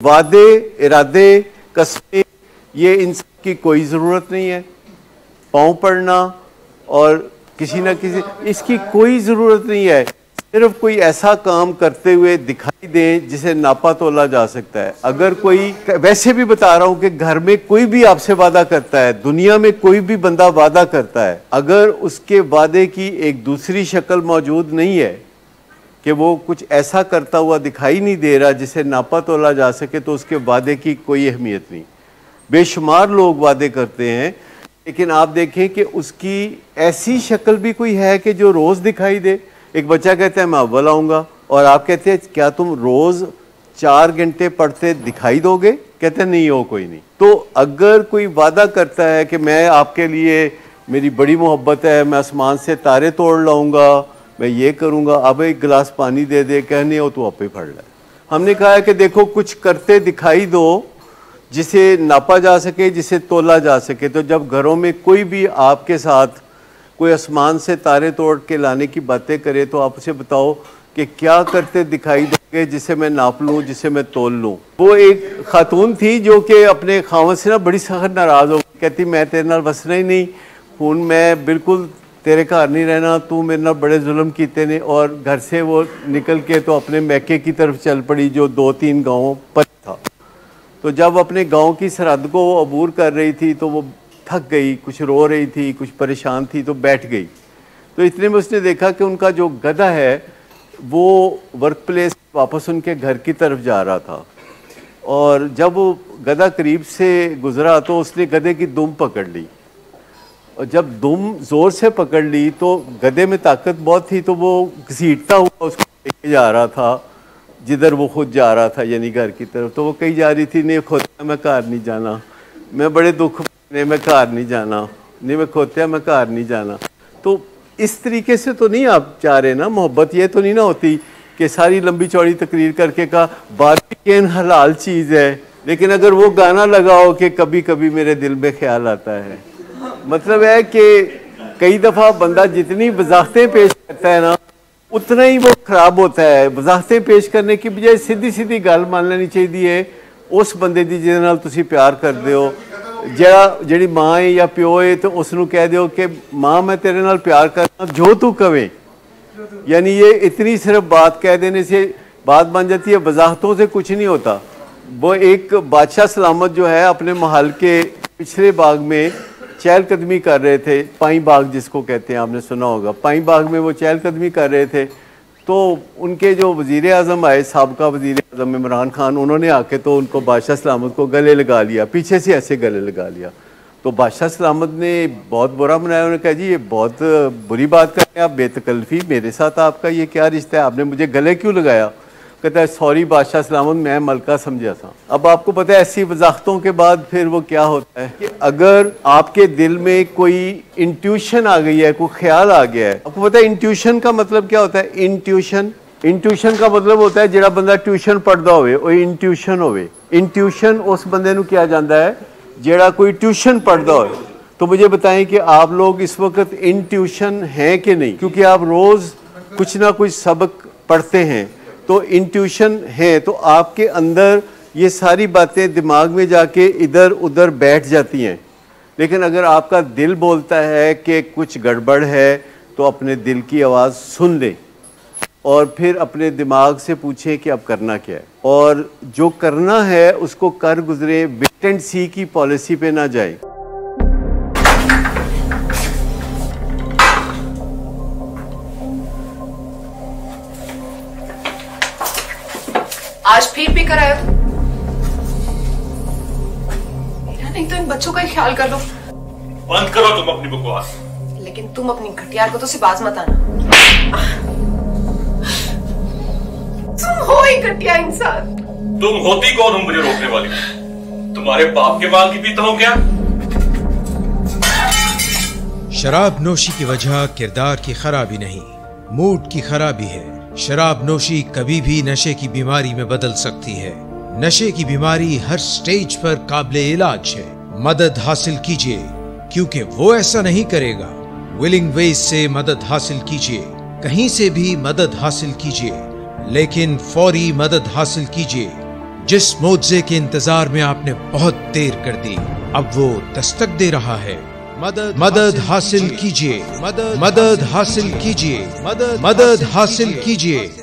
वादे, इरादे, कस्में, ये इन सब की कोई ज़रूरत नहीं है। पाँव पड़ना और किसी ना किसी, इसकी कोई ज़रूरत नहीं है। सिर्फ कोई ऐसा काम करते हुए दिखाई दे जिसे नापा तोला जा सकता है। अगर कोई, वैसे भी बता रहा हूं कि घर में कोई भी आपसे वादा करता है, दुनिया में कोई भी बंदा वादा करता है, अगर उसके वादे की एक दूसरी शक्ल मौजूद नहीं है कि वो कुछ ऐसा करता हुआ दिखाई नहीं दे रहा जिसे नापा तोला जा सके, तो उसके वादे की कोई अहमियत नहीं। बेशुमार लोग वादे करते हैं, लेकिन आप देखें कि उसकी ऐसी शक्ल भी कोई है कि जो रोज़ दिखाई दे। एक बच्चा कहता है मैं अव्वल आऊँगा, और आप कहते हैं क्या तुम रोज़ 4 घंटे पढ़ते दिखाई दोगे? कहते हैं नहीं, हो कोई नहीं। तो अगर कोई वादा करता है कि मैं आपके लिए, मेरी बड़ी मोहब्बत है, मैं आसमान से तारे तोड़ लाऊंगा, मैं ये करूँगा, अब एक गिलास पानी दे दे, कहने हो तो आपे पढ़ ले। हमने कहा है कि देखो कुछ करते दिखाई दो जिसे नापा जा सके, जिसे तोला जा सके। तो जब घरों में कोई भी आपके साथ कोई आसमान से तारे तोड़ के लाने की बातें करे, तो आप उसे बताओ कि क्या करते दिखाई दोगे जिसे मैं नाप लूँ, जिसे मैं तोल लूँ। वो एक खातून थी जो कि अपने खावत से ना बड़ी सख्त नाराज़ हो गई। कहती मैं तेरे नाल बसना ही नहीं, हुण मैं बिल्कुल तेरे घर नहीं रहना, तू मेरे नाल बड़े जुल्म कीते ने। और घर से वो निकल के तो अपने मैके की तरफ चल पड़ी जो 2-3 गाँव पर था। तो जब अपने गांव की सरहद को वो अबूर कर रही थी तो वो थक गई, कुछ रो रही थी, कुछ परेशान थी, तो बैठ गई। तो इतने में उसने देखा कि उनका जो गधा है वो वर्क प्लेस वापस उनके घर की तरफ जा रहा था। और जब वो गधा करीब से गुजरा तो उसने गधे की दुम पकड़ ली, और जब दुम ज़ोर से पकड़ ली तो गधे में ताकत बहुत थी, तो वो घसीटता हुआ उसको लेके जा रहा था जिधर वो खुद जा रहा था, यानी घर की तरफ। तो वो कही जा रही थी नहीं खोत्या मैं घर नहीं जाना, मैं बड़े दुख नहीं, मैं घर नहीं जाना, नहीं मैं खोत्या मैं घर नहीं जाना। तो इस तरीके से तो नहीं आप चाह रहे ना। मोहब्बत ये तो नहीं ना होती कि सारी लंबी चौड़ी तकरीर करके का बारबेकिन हलाल चीज़ है, लेकिन अगर वो गाना लगाओ कि कभी कभी मेरे दिल में ख्याल आता है, मतलब है कि कई दफ़ा बंदा जितनी वजाहतें पेश करता है ना उतना ही वो खराब होता है। वजाहतें पेश करने की बजाय सीधी सीधी गल मान लेनी चाहिए उस बंदे दी जिहदे नाल तुसीं प्यार करदे हो। जिहड़ी माँ है या प्यो है तो उसनूं कह दो कि माँ मैं तेरे नाल प्यार करना जो तू कवे, यानी ये इतनी सिर्फ बात कह देने से बात बन जाती है, वजाहतों से कुछ नहीं होता। वो एक बादशाह सलामत जो है अपने महल के पिछले बाग में चहलकदमी कर रहे थे, पाई बाग जिसको कहते हैं, आपने सुना होगा। पाई बाग में वो चहलकदमी कर रहे थे तो उनके जो वज़ीर आज़म आए, साबका वज़ीर आज़म इमरान खान, उन्होंने आके तो उनको बादशाह सलामत को गले लगा लिया, पीछे से ऐसे गले लगा लिया। तो बादशाह सलामत ने बहुत बुरा मनाया, उन्होंने कहा जी ये बहुत बुरी बात कर रहे हैं आप, बेतकल्फ़ी, मेरे साथ आपका ये क्या रिश्ता है, आपने मुझे गले क्यों लगाया? कहता है सॉरी बादशाह सलामत, मैं मलका समझा था। अब आपको पता है ऐसी वजाहतों के बाद फिर वो क्या होता है कि अगर आपके दिल में कोई इंट्यूशन आ गई है, कोई ख्याल आ गया है। आपको पता है इंट्यूशन का मतलब क्या होता है? इंट्यूशन का मतलब होता है जिहड़ा बंदा ट्यूशन पढ़ता होवे वो इंट्यूशन होवे। इंट्यूशन उस बंदे नूं किया जाता है जिहड़ा कोई ट्यूशन पढ़ता हो। तो मुझे बताएं कि आप लोग इस वक्त इन ट्यूशन हैं कि नहीं? क्योंकि आप रोज़ कुछ ना कुछ सबक पढ़ते हैं, तो इंट्यूशन है, तो आपके अंदर ये सारी बातें दिमाग में जाके इधर उधर बैठ जाती हैं। लेकिन अगर आपका दिल बोलता है कि कुछ गड़बड़ है तो अपने दिल की आवाज़ सुन लें और फिर अपने दिमाग से पूछें कि अब करना क्या है, और जो करना है उसको कर गुजरे, वेट एंड सी की पॉलिसी पे ना जाए। आज फिर पी कर आए हो? नहीं तो इन बच्चों का ही ख्याल कर लो। बंद करो तुम अपनी बकवास। लेकिन तुम अपनी घटियार को तो सिर्फ बाज मत आना। तुम हो ही घटिया इंसान। तुम होती कौन हो मुझे रोकने वाली? तुम्हारे बाप के बाल की पीता हूं क्या? शराब नोशी की वजह किरदार की खराबी नहीं, मूड की खराबी है। शराब नोशी कभी भी नशे की बीमारी में बदल सकती है। नशे की बीमारी हर स्टेज पर काबिले इलाज है। मदद हासिल कीजिए, क्योंकि वो ऐसा नहीं करेगा। विलिंग वेज से मदद हासिल कीजिए, कहीं से भी मदद हासिल कीजिए, लेकिन फौरी मदद हासिल कीजिए। जिस मोज़े के इंतजार में आपने बहुत देर कर दी, अब वो दस्तक दे रहा है। मदद हासिल कीजिए, मदद हासिल कीजिए, मदद हासिल कीजिए।